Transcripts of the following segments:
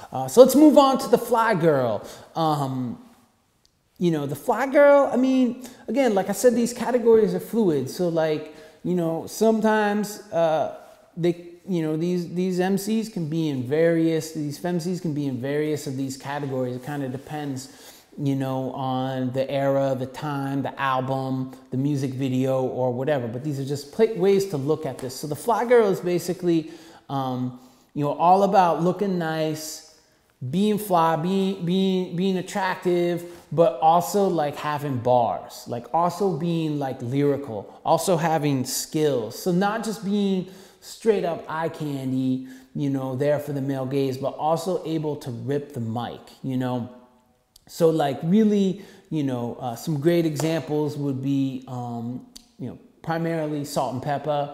So let's move on to the fly girl. You know, the fly girl, I mean, again, like I said, these categories are fluid. So like, you know, sometimes these MCs can be in various, these femcs can be in various of these categories. It kind of depends, you know, on the era, the time, the album, the music video, or whatever. But these are just ways to look at this. So the fly girl is basically, you know, all about looking nice, being fly, being attractive, but also like having bars, like also being like lyrical, also having skills. So not just being straight up eye candy, you know, there for the male gaze, but also able to rip the mic, you know. So like really, you know, some great examples would be, you know, primarily Salt and Pepper,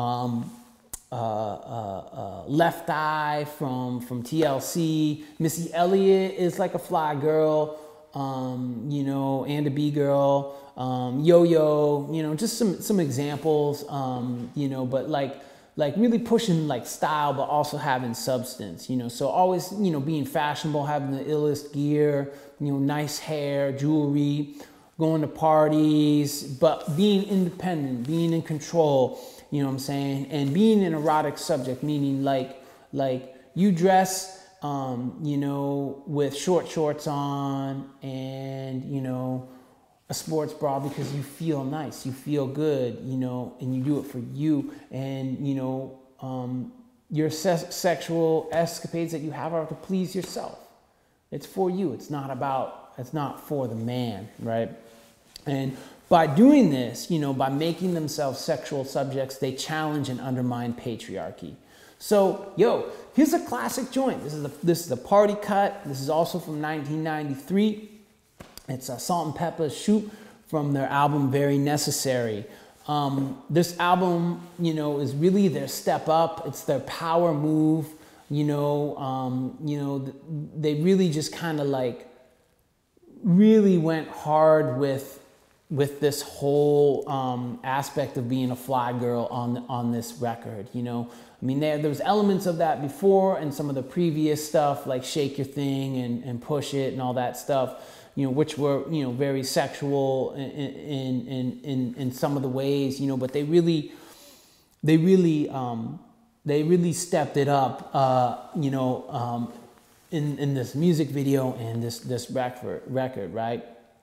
Left Eye from TLC. Missy Elliott is like a fly girl, you know, and a B girl, Yo-Yo, you know, just some examples, you know, but like really pushing like style, but also having substance, you know. So always, you know, being fashionable, having the illest gear, you know, nice hair, jewelry, going to parties, but being independent, being in control, you know what I'm saying? And being an erotic subject, meaning like you dress, you know, with short shorts on and, you know, a sports bra because you feel nice, you feel good, you know, and you do it for you. And, you know, your sexual escapades that you have are to please yourself. It's for you. It's not for the man, right? And by doing this, you know, by making themselves sexual subjects, they challenge and undermine patriarchy. So, yo, here's a classic joint. This is a party cut. This is also from 1993. It's Salt and Pepper's Shoop from their album Very Necessary. This album, you know, is really their step up. It's their power move. You know, they really just kind of like really went hard with this whole aspect of being a fly girl on this record. You know, I mean, there was elements of that before and some of the previous stuff like Shake Your Thing and Push It and all that stuff, you know, which were, you know, very sexual in some of the ways, you know, but they really stepped it up, you know, in this music video and this record, right?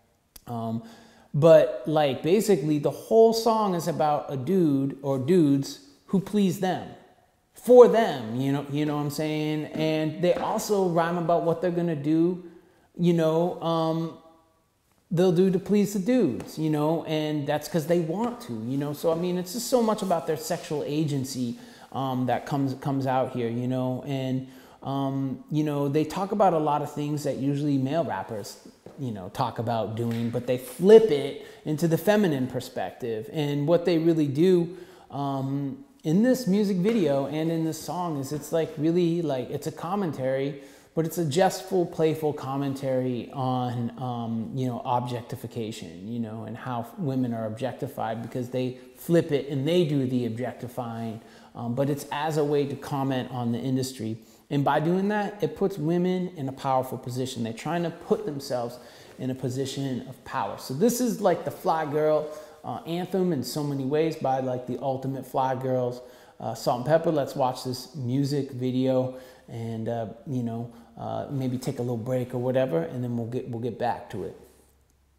But like basically the whole song is about a dude or dudes who please them, for them, you know what I'm saying? And they also rhyme about what they're gonna do, you know, they'll do to please the dudes, you know, and that's because they want to, you know. So I mean, it's just so much about their sexual agency that comes out here, you know. And you know, they talk about a lot of things that usually male rappers, you know, talk about doing, but they flip it into the feminine perspective. And what they really do in this music video and in this song is it's like really like it's a commentary, but it's a jestful, playful commentary on, you know, objectification, you know, and how women are objectified because they flip it and they do the objectifying, but it's as a way to comment on the industry. And by doing that, it puts women in a powerful position. They're trying to put themselves in a position of power. So this is like the Fly Girl anthem in so many ways by like the ultimate Fly Girls. Salt and Pepper, let's watch this music video and, you know, maybe take a little break or whatever, and then we'll get back to it.